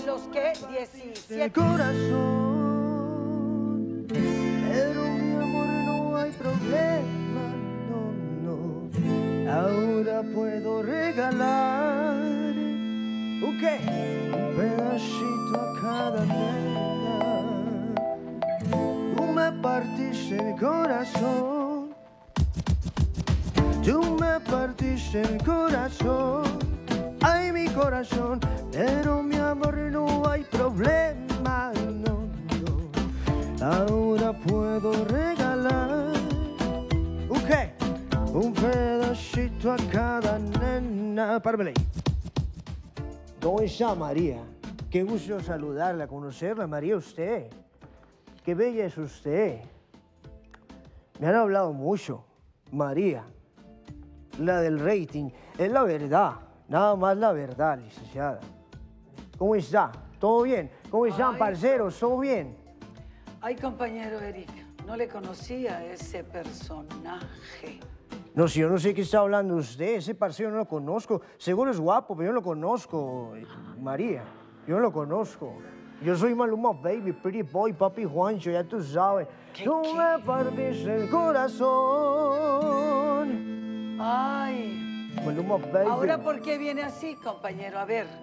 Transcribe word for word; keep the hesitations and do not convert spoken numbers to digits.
los que El diecisiete. corazón, pero mi amor no hay problema, no, no. Ahora puedo regalar, ¿un qué? Un pedacito a cada nena. Tú me partiste el corazón, tú me partiste el corazón, ay mi corazón, pero mi amor no hay problema, no, no. Ahora puedo regalar, ¿un qué? Un pedacito a cada nena. Pármele ahí. ¿Cómo está María? Qué gusto saludarla, conocerla, María, usted. Qué bella es usted. Me han hablado mucho, María. La del rating, es la verdad, nada más la verdad, licenciada. ¿Cómo está? ¿Todo bien? ¿Cómo están, Ay, parceros? ¿Todo bien? Ay, compañero Eric, no le conocía a ese personaje. No, si yo no sé qué está hablando usted, ese parcero no lo conozco. Seguro es guapo, pero yo no lo conozco, María. Yo no lo conozco. Yo soy Maluma Baby, Pretty Boy, Papi Juancho, ya tú sabes. ¿Qué, Tú qué? me partiste el corazón. Ay, Maluma Baby. ¿ahora por qué viene así, compañero? A ver.